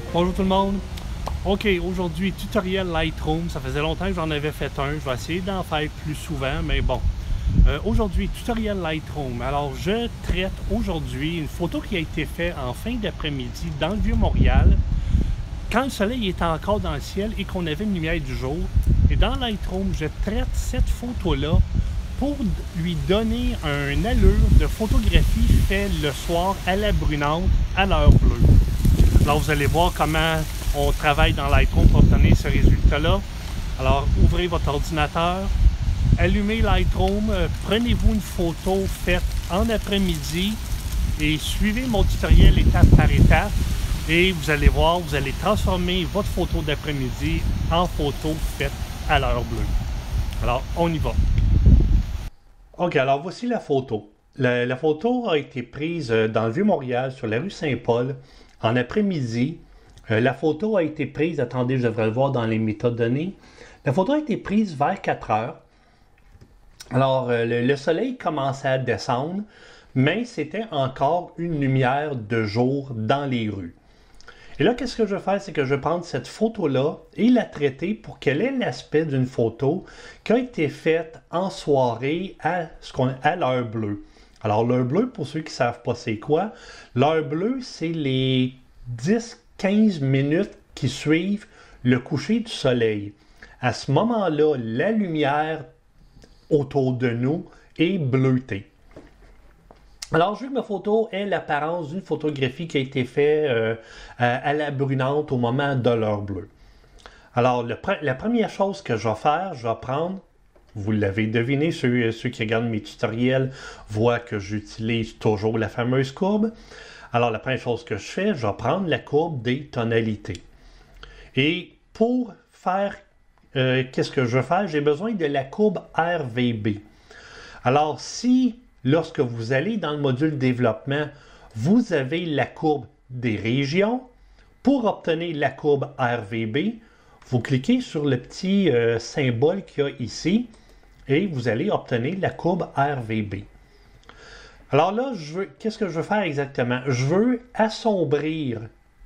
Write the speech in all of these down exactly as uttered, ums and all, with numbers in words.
Bonjour tout le monde. Ok, aujourd'hui, tutoriel Lightroom. Ça faisait longtemps que j'en avais fait un. Je vais essayer d'en faire plus souvent, mais bon. Euh, aujourd'hui, tutoriel Lightroom. Alors, je traite aujourd'hui une photo qui a été faite en fin d'après-midi dans le Vieux-Montréal, quand le soleil était encore dans le ciel et qu'on avait une lumière du jour. Et dans Lightroom, je traite cette photo-là pour lui donner une allure de photographie faite le soir à la brunante, à l'heure bleue. Alors, vous allez voir comment on travaille dans Lightroom pour obtenir ce résultat-là. Alors, ouvrez votre ordinateur, allumez Lightroom, euh, prenez-vous une photo faite en après-midi et suivez mon tutoriel étape par étape. Et vous allez voir, vous allez transformer votre photo d'après-midi en photo faite à l'heure bleue. Alors, on y va. Ok, alors voici la photo. La, la photo a été prise dans le Vieux-Montréal, sur la rue Saint-Paul, en après-midi. Euh, la photo a été prise, attendez, je devrais le voir dans les métadonnées. La photo a été prise vers quatre heures. Alors, euh, le, le soleil commençait à descendre, mais c'était encore une lumière de jour dans les rues. Et là, qu'est-ce que je vais faire? C'est que je vais prendre cette photo-là et la traiter pour qu'elle ait l'aspect d'une photo qui a été faite en soirée à, ce qu'on, à l'heure bleue. Alors, l'heure bleue, pour ceux qui ne savent pas c'est quoi, l'heure bleue, c'est les dix à quinze minutes qui suivent le coucher du soleil. À ce moment-là, la lumière autour de nous est bleutée. Alors, je veux que ma photo ait l'apparence d'une photographie qui a été faite euh, à, à la brunante au moment de l'heure bleue. Alors, le, la première chose que je vais faire, je vais prendre, vous l'avez deviné, ceux, ceux qui regardent mes tutoriels voient que j'utilise toujours la fameuse courbe. Alors, la première chose que je fais, je vais prendre la courbe des tonalités. Et pour faire, euh, qu'est-ce que je vais faire? J'ai besoin de la courbe R V B. Alors, si lorsque vous allez dans le module développement, vous avez la courbe des régions. Pour obtenir la courbe R V B, vous cliquez sur le petit euh, symbole qu'il y a ici et vous allez obtenir la courbe R V B. Alors là, je veux, qu'est-ce que je veux faire exactement? Je veux assombrir.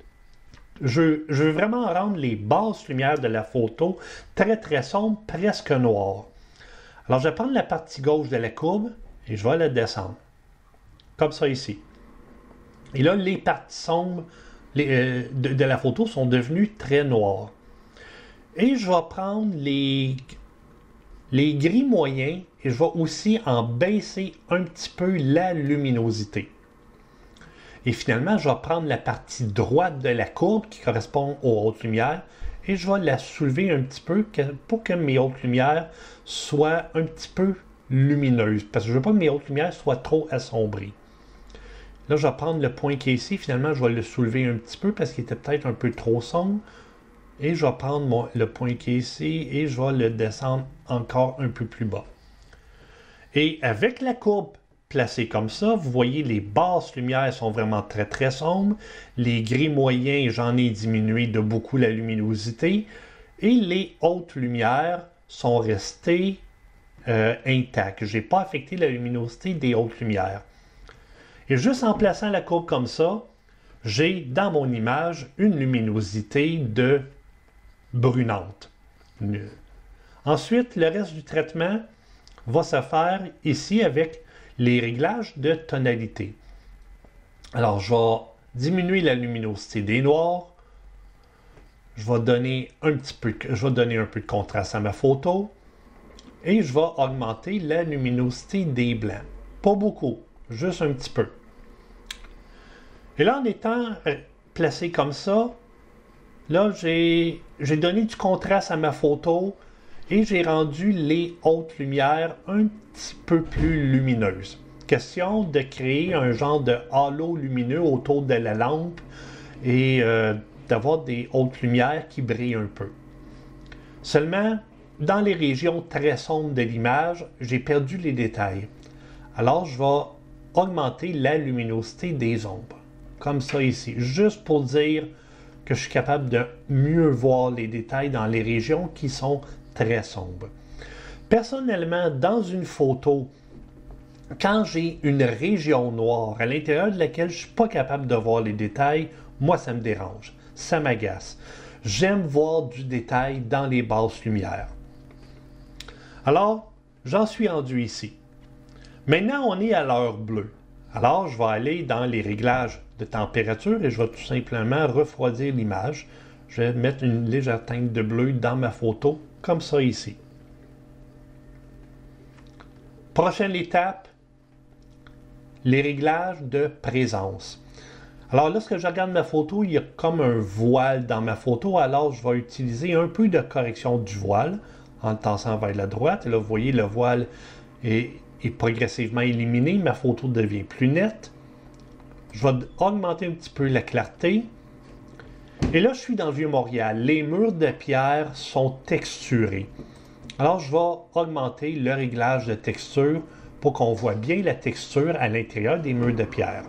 Je, je veux vraiment rendre les basses lumières de la photo très très sombres, presque noires. Alors je vais prendre la partie gauche de la courbe et je vais la descendre. Comme ça ici. Et là, les parties sombres les, euh, de, de la photo sont devenues très noires. Et je vais prendre les, les gris moyens et je vais aussi en baisser un petit peu la luminosité. Et finalement, je vais prendre la partie droite de la courbe qui correspond aux hautes lumières et je vais la soulever un petit peu pour que mes hautes lumières soient un petit peu lumineuses. Parce que je ne veux pas que mes hautes lumières soient trop assombries. Là, je vais prendre le point qui est ici. Finalement, je vais le soulever un petit peu parce qu'il était peut-être un peu trop sombre. Et je vais prendre mon, le point qui est ici et je vais le descendre encore un peu plus bas. Et avec la courbe placée comme ça, vous voyez les basses lumières sont vraiment très très sombres. Les gris moyens, j'en ai diminué de beaucoup la luminosité. Et les hautes lumières sont restées euh, intactes. Je n'ai pas affecté la luminosité des hautes lumières. Et juste en plaçant la courbe comme ça, j'ai dans mon image une luminosité de brunante. Ensuite, le reste du traitement va se faire ici avec les réglages de tonalité. Alors, je vais diminuer la luminosité des noirs. Je vais donner un petit peu, je vais donner un peu de contraste à ma photo. Et je vais augmenter la luminosité des blancs. Pas beaucoup, juste un petit peu. Et là, en étant placé comme ça, là, j'ai donné du contraste à ma photo et j'ai rendu les hautes lumières un petit peu plus lumineuses. Question de créer un genre de halo lumineux autour de la lampe et euh, d'avoir des hautes lumières qui brillent un peu. Seulement, dans les régions très sombres de l'image, j'ai perdu les détails. Alors, je vais augmenter la luminosité des ombres. Comme ça ici, juste pour dire que je suis capable de mieux voir les détails dans les régions qui sont très sombres. Personnellement, dans une photo, quand j'ai une région noire à l'intérieur de laquelle je ne suis pas capable de voir les détails, moi ça me dérange. ça m'agace. J'aime voir du détail dans les basses lumières. Alors, j'en suis rendu ici. Maintenant, on est à l'heure bleue. Alors, je vais aller dans les réglages de température et je vais tout simplement refroidir l'image. Je vais mettre une légère teinte de bleu dans ma photo, comme ça ici. Prochaine étape, les réglages de présence. Alors, lorsque je regarde ma photo, il y a comme un voile dans ma photo. Alors, je vais utiliser un peu de correction du voile en le tassant vers la droite. Et là, vous voyez, le voile est, est progressivement éliminé. Ma photo devient plus nette. Je vais augmenter un petit peu la clarté. Et là, je suis dans le Vieux-Montréal. Les murs de pierre sont texturés. Alors, je vais augmenter le réglage de texture pour qu'on voit bien la texture à l'intérieur des murs de pierre.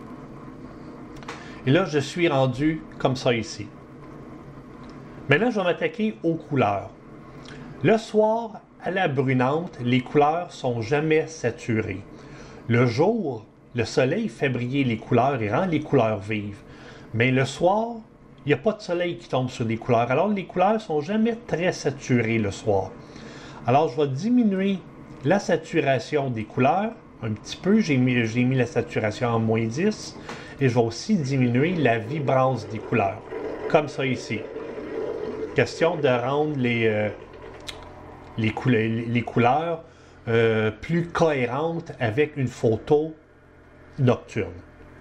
Et là, je suis rendu comme ça ici. Maintenant, je vais m'attaquer aux couleurs. Le soir, à la brunante, les couleurs sont jamais saturées. Le jour, le soleil fait briller les couleurs et rend les couleurs vives. Mais le soir, il n'y a pas de soleil qui tombe sur les couleurs. Alors, les couleurs sont jamais très saturées le soir. Alors, je vais diminuer la saturation des couleurs un petit peu. J'ai mis, j'ai mis la saturation en moins dix. Et je vais aussi diminuer la vibrance des couleurs. Comme ça ici. Question de rendre les, euh, les, coul les couleurs euh, plus cohérentes avec une photo nocturne.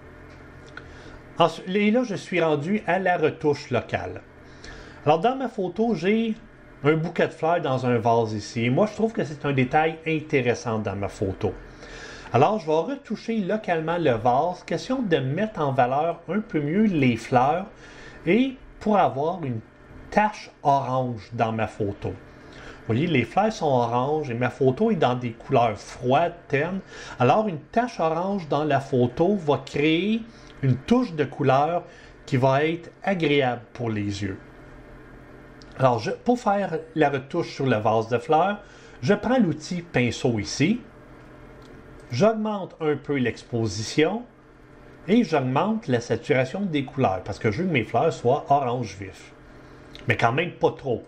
Ensuite, et là, je suis rendu à la retouche locale. Alors, dans ma photo, j'ai un bouquet de fleurs dans un vase ici. Et moi, je trouve que c'est un détail intéressant dans ma photo. Alors, je vais retoucher localement le vase. Question de mettre en valeur un peu mieux les fleurs et pour avoir une tache orange dans ma photo. Vous voyez, les fleurs sont oranges et ma photo est dans des couleurs froides, ternes. Alors, une tache orange dans la photo va créer une touche de couleur qui va être agréable pour les yeux. Alors, je, pour faire la retouche sur le vase de fleurs, je prends l'outil pinceau ici. J'augmente un peu l'exposition et j'augmente la saturation des couleurs parce que je veux que mes fleurs soient orange vif. Mais quand même pas trop.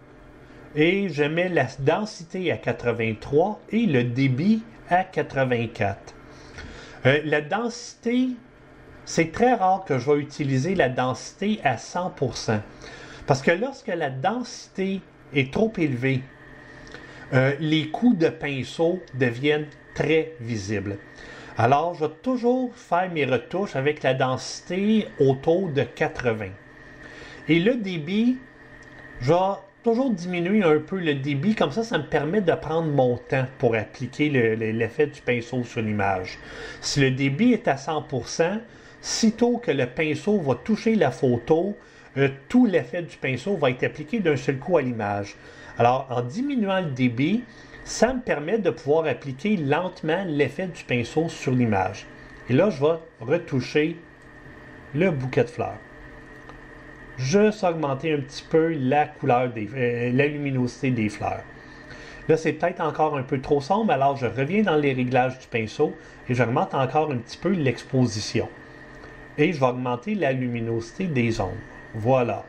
Et je mets la densité à quatre-vingt-trois et le débit à quatre-vingt-quatre. Euh, la densité, c'est très rare que je vais utiliser la densité à cent pour cent. Parce que lorsque la densité est trop élevée, euh, les coups de pinceau deviennent très visibles. Alors, je vais toujours faire mes retouches avec la densité autour de quatre-vingts. Et le débit, je vais toujours diminuer un peu le débit, comme ça, ça me permet de prendre mon temps pour appliquer le, le, l'effet du pinceau sur l'image. Si le débit est à cent pour cent, sitôt que le pinceau va toucher la photo, euh, tout l'effet du pinceau va être appliqué d'un seul coup à l'image. Alors, en diminuant le débit, ça me permet de pouvoir appliquer lentement l'effet du pinceau sur l'image. Et là, je vais retoucher le bouquet de fleurs. Juste augmenter un petit peu la couleur, des, euh, la luminosité des fleurs. Là, c'est peut-être encore un peu trop sombre, alors je reviens dans les réglages du pinceau et j'augmente encore un petit peu l'exposition. Et je vais augmenter la luminosité des ombres. Voilà.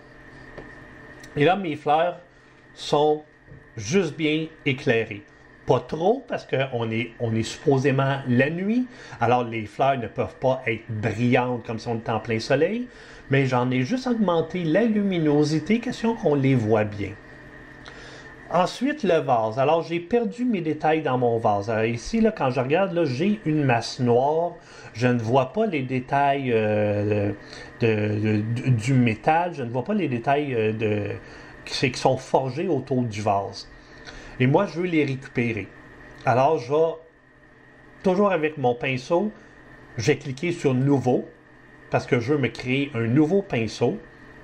Et là, mes fleurs sont juste bien éclairées. Pas trop, parce qu'on est, on est supposément la nuit, alors les fleurs ne peuvent pas être brillantes comme si on était en plein soleil, mais j'en ai juste augmenté la luminosité, question qu'on les voit bien. Ensuite, le vase. Alors, j'ai perdu mes détails dans mon vase. Alors, ici, là, quand je regarde, là, j'ai une masse noire. Je ne vois pas les détails euh, de, de, de, du métal. Je ne vois pas les détails euh, de, qui, qui sont forgés autour du vase. Et moi, je veux les récupérer. Alors, je vais, toujours avec mon pinceau, je vais cliquer sur « Nouveau » parce que je veux me créer un nouveau pinceau.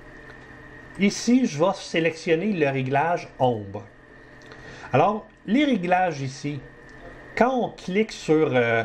Ici, je vais sélectionner le réglage « Ombre ». Alors, les réglages ici, quand on clique sur, euh,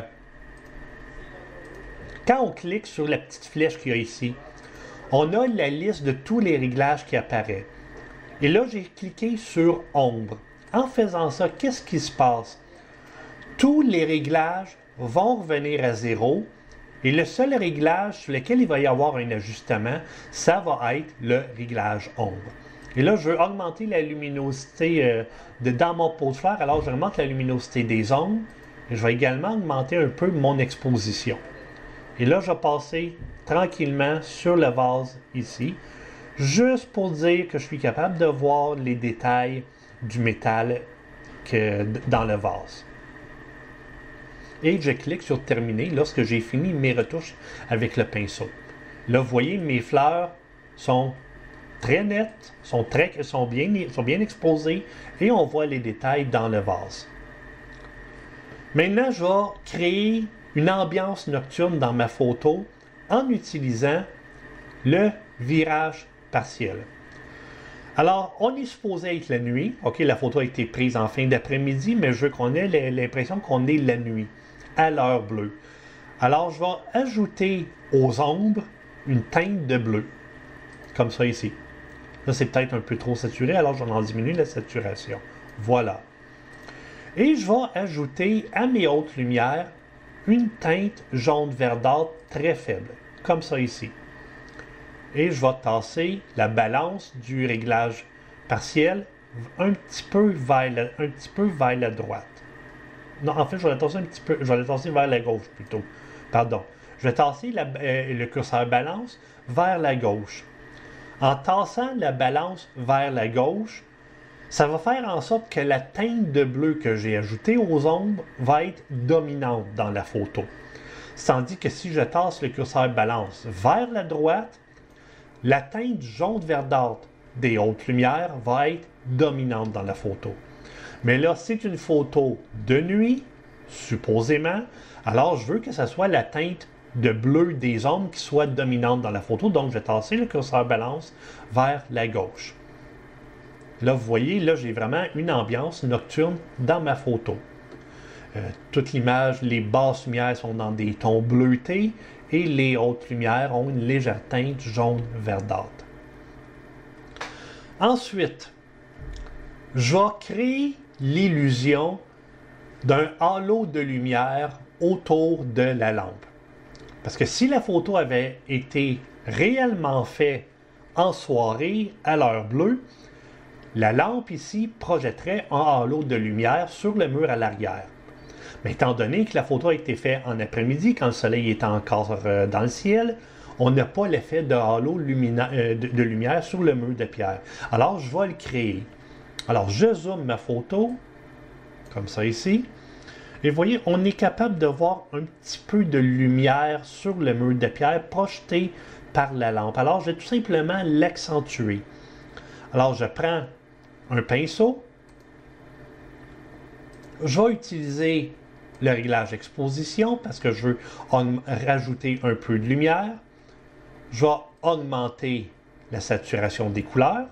quand on clique sur la petite flèche qu'il y a ici, on a la liste de tous les réglages qui apparaissent. Et là, j'ai cliqué sur « Ombre ». En faisant ça, qu'est-ce qui se passe? Tous les réglages vont revenir à zéro Et le seul réglage sur lequel il va y avoir un ajustement, ça va être le réglage ombre. Et là, je veux augmenter la luminosité euh, de, dans mon pot de fleurs. Alors, j'augmente la luminosité des ombres. Et je vais également augmenter un peu mon exposition. Et là, je vais passer tranquillement sur le vase ici, juste pour dire que je suis capable de voir les détails du métal que, dans le vase. Et je clique sur terminer lorsque j'ai fini mes retouches avec le pinceau. Là, vous voyez, mes fleurs sont très nettes, sont, très, sont, bien, sont bien exposées et on voit les détails dans le vase. Maintenant, je vais créer une ambiance nocturne dans ma photo en utilisant le virage partiel. Alors, on est supposé être la nuit. OK, la photo a été prise en fin d'après-midi, mais je veux qu'on ait l'impression qu'on est la nuit, à l'heure bleue. Alors, je vais ajouter aux ombres une teinte de bleu, comme ça ici. Là, c'est peut-être un peu trop saturé, alors je vais en diminuer la saturation. Voilà. Et je vais ajouter à mes hautes lumières une teinte jaune verdâtre très faible, comme ça ici. Et je vais tasser la balance du réglage partiel un petit peu vers la, un petit peu vers la droite. Non, en fait, je vais la tasser un petit peu, je vais la tasser vers la gauche plutôt. Pardon. Je vais tasser la, euh, le curseur balance vers la gauche. En tassant la balance vers la gauche, ça va faire en sorte que la teinte de bleu que j'ai ajoutée aux ombres va être dominante dans la photo. Tandis que si je tasse le curseur balance vers la droite, la teinte jaune verdâtre des hautes lumières va être dominante dans la photo. Mais là, c'est une photo de nuit, supposément, alors je veux que ce soit la teinte de bleu des ombres qui soit dominante dans la photo. Donc, je vais tasser le curseur balance vers la gauche. Là, vous voyez, là, j'ai vraiment une ambiance nocturne dans ma photo. Euh, toute l'image, les basses lumières sont dans des tons bleutés et les hautes lumières ont une légère teinte jaune verdâtre. Ensuite, je vais créer l'illusion d'un halo de lumière autour de la lampe. Parce que si la photo avait été réellement faite en soirée à l'heure bleue, la lampe ici projetterait un halo de lumière sur le mur à l'arrière. Mais étant donné que la photo a été faite en après-midi, quand le soleil est encore euh, dans le ciel, on n'a pas l'effet de halo euh, de, de lumière sur le mur de pierre. Alors, je vais le créer. Alors, je zoome ma photo, comme ça ici. Et vous voyez, on est capable de voir un petit peu de lumière sur le mur de pierre projeté par la lampe. Alors, je vais tout simplement l'accentuer. Alors, je prends un pinceau. Je vais utiliser le réglage exposition parce que je veux rajouter un peu de lumière. Je vais augmenter la saturation des couleurs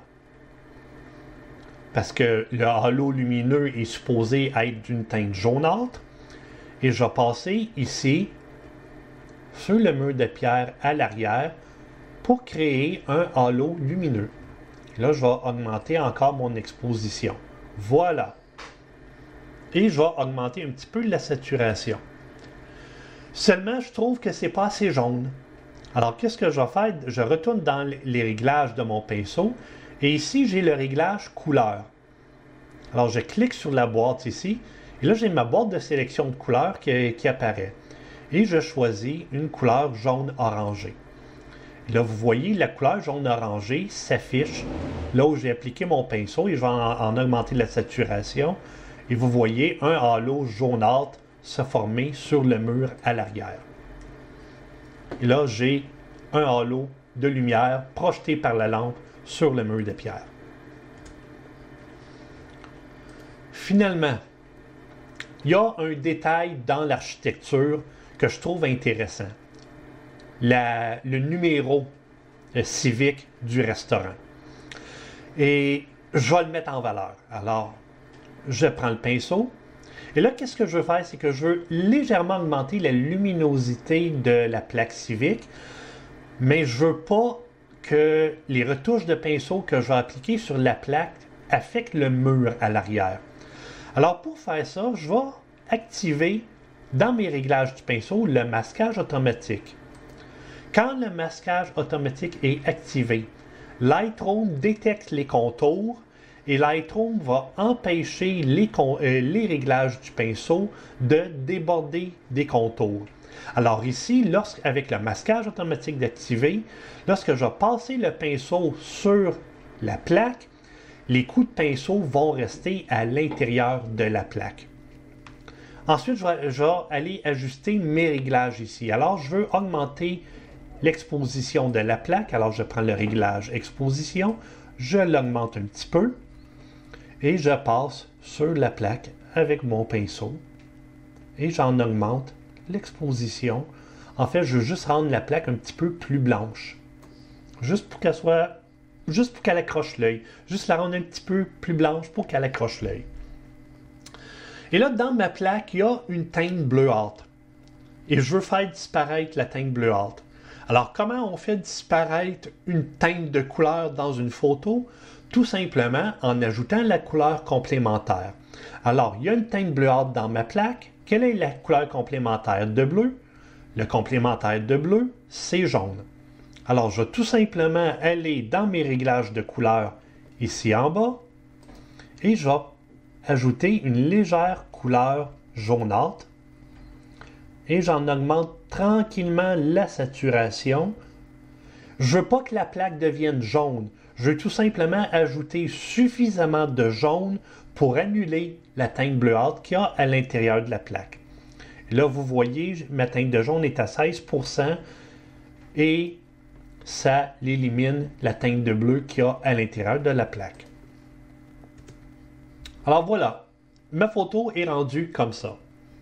parce que le halo lumineux est supposé être d'une teinte jaunâtre. Et je vais passer ici sur le mur de pierre à l'arrière pour créer un halo lumineux. Là, je vais augmenter encore mon exposition. Voilà. Et je vais augmenter un petit peu la saturation. Seulement, je trouve que c'est pas assez jaune. Alors, qu'est-ce que je vais faire? Je retourne dans les réglages de mon pinceau. Et ici, j'ai le réglage couleur. Alors, je clique sur la boîte ici. Et là, j'ai ma boîte de sélection de couleurs qui, qui apparaît. Et je choisis une couleur jaune-orangé. Là, vous voyez, la couleur jaune-orangé s'affiche là où j'ai appliqué mon pinceau et je vais en, en augmenter la saturation. Et vous voyez un halo jaunâtre se former sur le mur à l'arrière. Et là, j'ai un halo de lumière projeté par la lampe sur le mur de pierre. Finalement, il y a un détail dans l'architecture que je trouve intéressant. La, le numéro euh, civique du restaurant. Et je vais le mettre en valeur. Alors, je prends le pinceau. Et là, qu'est-ce que je veux faire? C'est que je veux légèrement augmenter la luminosité de la plaque civique, mais je ne veux pas que les retouches de pinceau que je vais appliquer sur la plaque affectent le mur à l'arrière. Alors, pour faire ça, je vais activer dans mes réglages du pinceau, le masquage automatique. Quand le masquage automatique est activé, Lightroom détecte les contours et Lightroom va empêcher les, euh, les réglages du pinceau de déborder des contours. Alors ici, lorsque, avec le masquage automatique d'activer, lorsque je vais passer le pinceau sur la plaque, les coups de pinceau vont rester à l'intérieur de la plaque. Ensuite, je vais, je vais aller ajuster mes réglages ici. Alors, je veux augmenter l'exposition de la plaque. Alors, je prends le réglage exposition, je l'augmente un petit peu et je passe sur la plaque avec mon pinceau et j'en augmente l'exposition. En fait, je veux juste rendre la plaque un petit peu plus blanche. Juste pour qu'elle soit, juste pour qu'elle accroche l'œil. Juste la rendre un petit peu plus blanche pour qu'elle accroche l'œil. Et là, dans ma plaque, il y a une teinte bleuâtre. Et je veux faire disparaître la teinte bleuâtre. Alors, comment on fait disparaître une teinte de couleur dans une photo? Tout simplement en ajoutant la couleur complémentaire. Alors, il y a une teinte bleuâtre dans ma plaque. Quelle est la couleur complémentaire de bleu? Le complémentaire de bleu, c'est jaune. Alors, je vais tout simplement aller dans mes réglages de couleur ici en bas et je vais ajouter une légère couleur jaunâtre et j'en augmente tranquillement la saturation. Je ne veux pas que la plaque devienne jaune. Je veux tout simplement ajouter suffisamment de jaune pour annuler la teinte bleuâtre qu'il y a à l'intérieur de la plaque. Et là, vous voyez, ma teinte de jaune est à seize pour cent et ça élimine la teinte de bleu qu'il y a à l'intérieur de la plaque. Alors voilà, ma photo est rendue comme ça.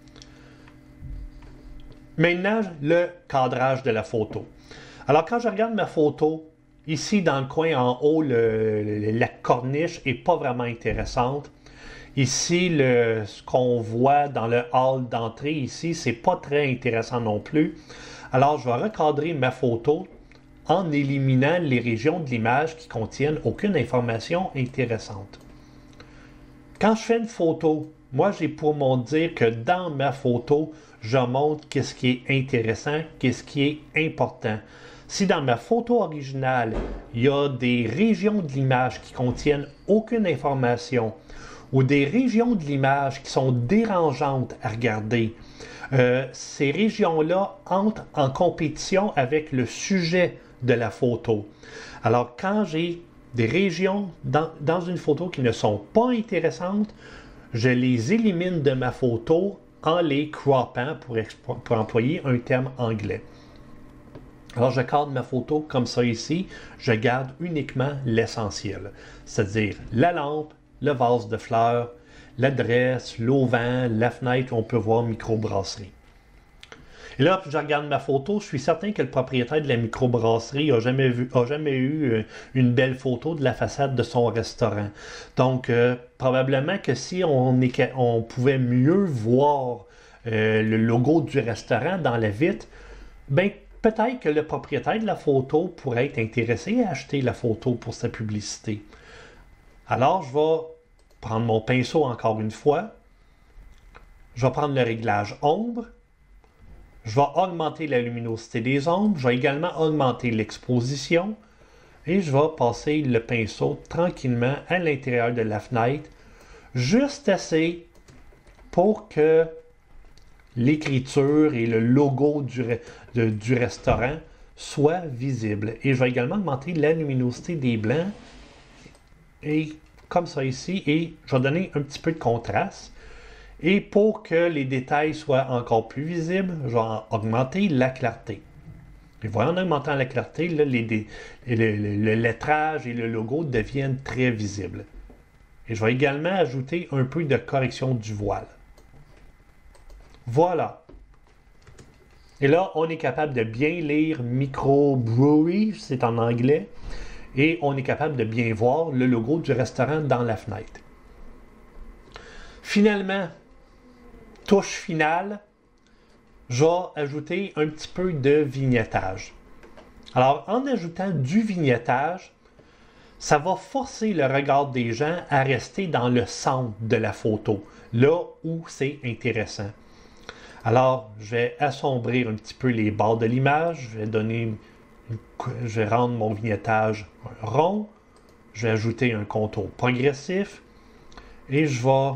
Maintenant, le cadrage de la photo. Alors quand je regarde ma photo, ici dans le coin en haut, le, le, la corniche n'est pas vraiment intéressante. Ici, le, ce qu'on voit dans le hall d'entrée, ici, c'est pas très intéressant non plus. Alors, je vais recadrer ma photo en éliminant les régions de l'image qui contiennent aucune information intéressante. Quand je fais une photo, moi, j'ai pour mon dire que dans ma photo, je montre qu'est-ce qui est intéressant, qu'est-ce qui est important. Si dans ma photo originale, il y a des régions de l'image qui contiennent aucune information ou des régions de l'image qui sont dérangeantes à regarder, euh, ces régions-là entrent en compétition avec le sujet de la photo. Alors, quand j'ai des régions dans, dans une photo qui ne sont pas intéressantes, je les élimine de ma photo en les croppant, pour, pour employer un terme anglais. Alors, je cadre ma photo comme ça ici. Je garde uniquement l'essentiel, c'est-à-dire la lampe, le vase de fleurs, l'adresse, l'auvent, la fenêtre où on peut voir microbrasserie. Et là, je regarde ma photo, je suis certain que le propriétaire de la microbrasserie n'a jamais, vu, a jamais eu une belle photo de la façade de son restaurant. Donc, euh, probablement que si on, est, on pouvait mieux voir euh, le logo du restaurant dans la vitre, ben peut-être que le propriétaire de la photo pourrait être intéressé à acheter la photo pour sa publicité. Alors, je vais prendre mon pinceau encore une fois. Je vais prendre le réglage ombre. Je vais augmenter la luminosité des ombres. Je vais également augmenter l'exposition. Et je vais passer le pinceau tranquillement à l'intérieur de la fenêtre. Juste assez pour que l'écriture et le logo du, de, du restaurant soient visibles. Et je vais également augmenter la luminosité des blancs. Et comme ça ici, et je vais donner un petit peu de contraste. Et pour que les détails soient encore plus visibles, je vais augmenter la clarté. Et voilà, en augmentant la clarté, là, les, les, le, le, le lettrage et le logo deviennent très visibles. Et je vais également ajouter un peu de correction du voile. Voilà. Et là, on est capable de bien lire microbrewery, c'est en anglais. Et on est capable de bien voir le logo du restaurant dans la fenêtre. Finalement, touche finale, je vais ajouter un petit peu de vignettage. Alors, en ajoutant du vignettage, ça va forcer le regard des gens à rester dans le centre de la photo, là où c'est intéressant. Alors, je vais assombrir un petit peu les bords de l'image. Je vais donner, je vais rendre mon vignettage rond. Je vais ajouter un contour progressif. Et je vais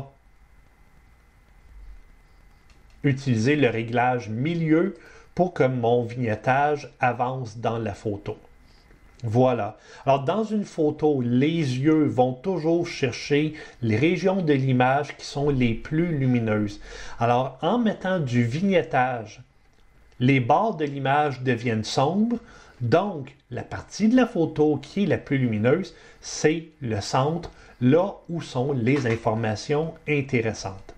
utiliser le réglage milieu pour que mon vignettage avance dans la photo. Voilà. Alors, dans une photo, les yeux vont toujours chercher les régions de l'image qui sont les plus lumineuses. Alors, en mettant du vignettage, les bords de l'image deviennent sombres. Donc, la partie de la photo qui est la plus lumineuse, c'est le centre, là où sont les informations intéressantes.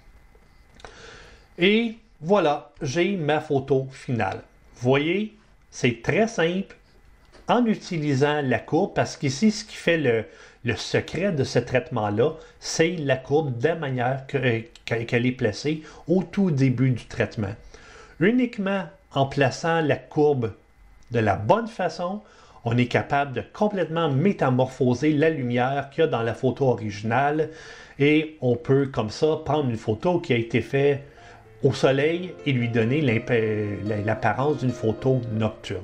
Et voilà, j'ai ma photo finale. Vous voyez, c'est très simple en utilisant la courbe, parce qu'ici, ce qui fait le, le secret de ce traitement-là, c'est la courbe de la manière que, qu'elle est placée au tout début du traitement. Uniquement en plaçant la courbe de la bonne façon, on est capable de complètement métamorphoser la lumière qu'il y a dans la photo originale et on peut comme ça prendre une photo qui a été faite au soleil et lui donner l'apparence d'une photo nocturne.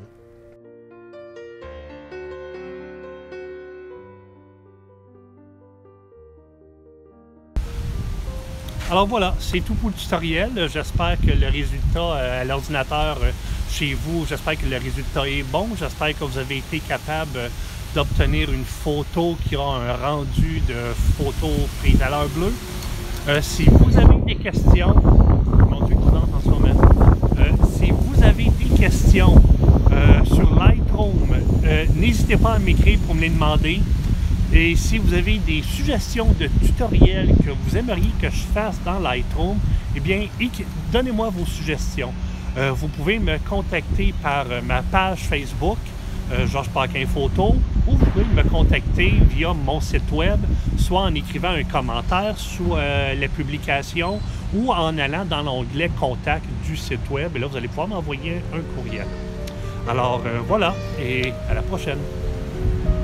Alors voilà, c'est tout pour le tutoriel. J'espère que le résultat à l'ordinateur chez vous, j'espère que le résultat est bon. J'espère que vous avez été capable d'obtenir une photo qui a un rendu de photo prise à l'heure bleue. Euh, si vous avez des questions, mon Dieu, en ce moment. Euh, si vous avez des questions euh, sur Lightroom, euh, n'hésitez pas à m'écrire pour me les demander. Et si vous avez des suggestions de tutoriels que vous aimeriez que je fasse dans Lightroom, eh bien, donnez-moi vos suggestions. Euh, vous pouvez me contacter par ma page Facebook, euh, Georges Paquin Photo, ou vous pouvez me contacter via mon site web, soit en écrivant un commentaire sous euh, la publication ou en allant dans l'onglet Contact du site web. Et là, vous allez pouvoir m'envoyer un courriel. Alors, euh, voilà, et à la prochaine.